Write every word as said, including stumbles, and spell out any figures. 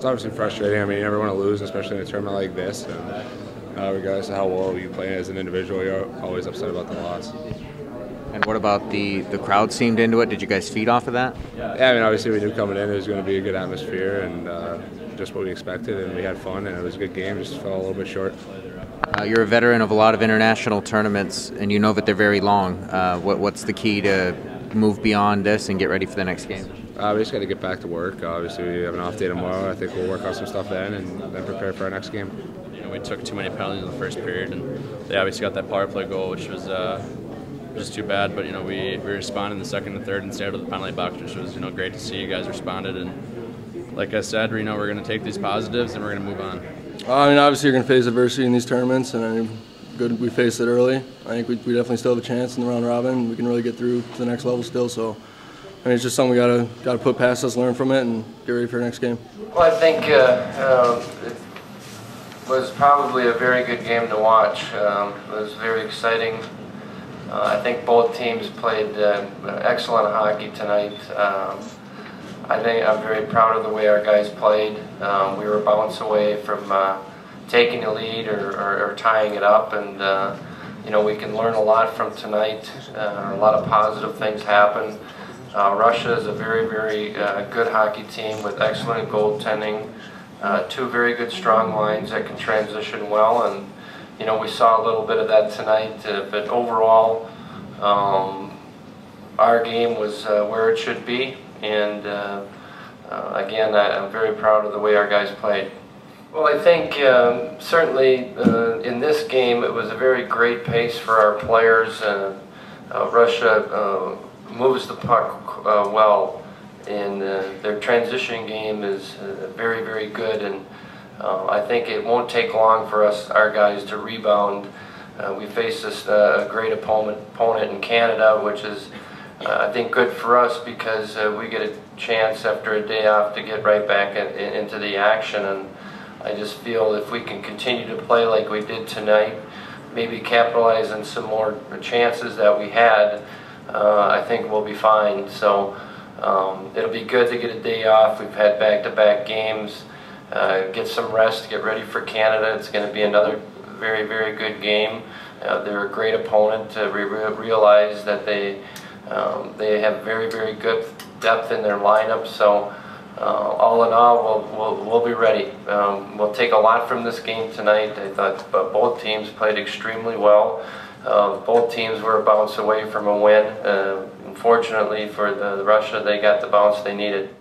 It's obviously frustrating. I mean, you never want to lose, especially in a tournament like this. And, uh, regardless of how well you play as an individual, you're always upset about the loss. And what about the, the crowd seemed into it? Did you guys feed off of that? Yeah, I mean, obviously we knew coming in it was going to be a good atmosphere and uh, just what we expected, and we had fun, and it was a good game. Just fell a little bit short. Uh, you're a veteran of a lot of international tournaments, and you know that they're very long. Uh, what, what's the key to move beyond this and get ready for the next game? Uh, we just got to get back to work. Obviously, we have an off day tomorrow. I think we'll work on some stuff then and then prepare for our next game. You know, we took too many penalties in the first period, and they obviously got that power play goal, which was uh, just too bad. But you know, we, we responded in the second and third and stayed out of the penalty box, which was you know great to see. You guys responded, and like I said, you know, we're going to take these positives and we're going to move on. I mean, obviously you're going to face adversity in these tournaments, and I mean, good we faced it early. I think we, we definitely still have a chance in the round robin. We can really get through to the next level still. So, I mean, it's just something we gotta gotta put past us, learn from it, and get ready for the next game. Well, I think uh, um, it was probably a very good game to watch. Um, it was very exciting. Uh, I think both teams played uh, excellent hockey tonight. Um, I think I'm very proud of the way our guys played. Um, we were a bounce away from uh, taking a lead or, or, or tying it up, and uh, you know we can learn a lot from tonight. Uh, a lot of positive things happen. Uh, Russia is a very, very uh, good hockey team with excellent goaltending. Uh, two very good strong lines that can transition well, and you know we saw a little bit of that tonight. Uh, but overall, um, our game was uh, where it should be, and uh, uh, again, I, I'm very proud of the way our guys played. Well, I think um, certainly uh, in this game it was a very great pace for our players. Uh, uh, Russia uh, moves the puck uh, well, and uh, their transition game is uh, very, very good, and uh, I think it won't take long for us, our guys, to rebound. Uh, we face this uh, great opponent, opponent in Canada, which is, uh, I think, good for us because uh, we get a chance after a day off to get right back in, in, into the action, and I just feel if we can continue to play like we did tonight, maybe capitalize on some more chances that we had, Uh, I think we'll be fine. So um, it'll be good to get a day off. We've had back-to-back games. Uh, get some rest, get ready for Canada. It's going to be another very, very good game. Uh, they're a great opponent. Uh, we re realize that they um, they have very, very good depth in their lineup. So uh, all in all, we'll, we'll, we'll be ready. Um, we'll take a lot from this game tonight. I thought both teams played extremely well. Uh, both teams were a bounce away from a win. Uh, unfortunately for the, the Russia, they got the bounce they needed.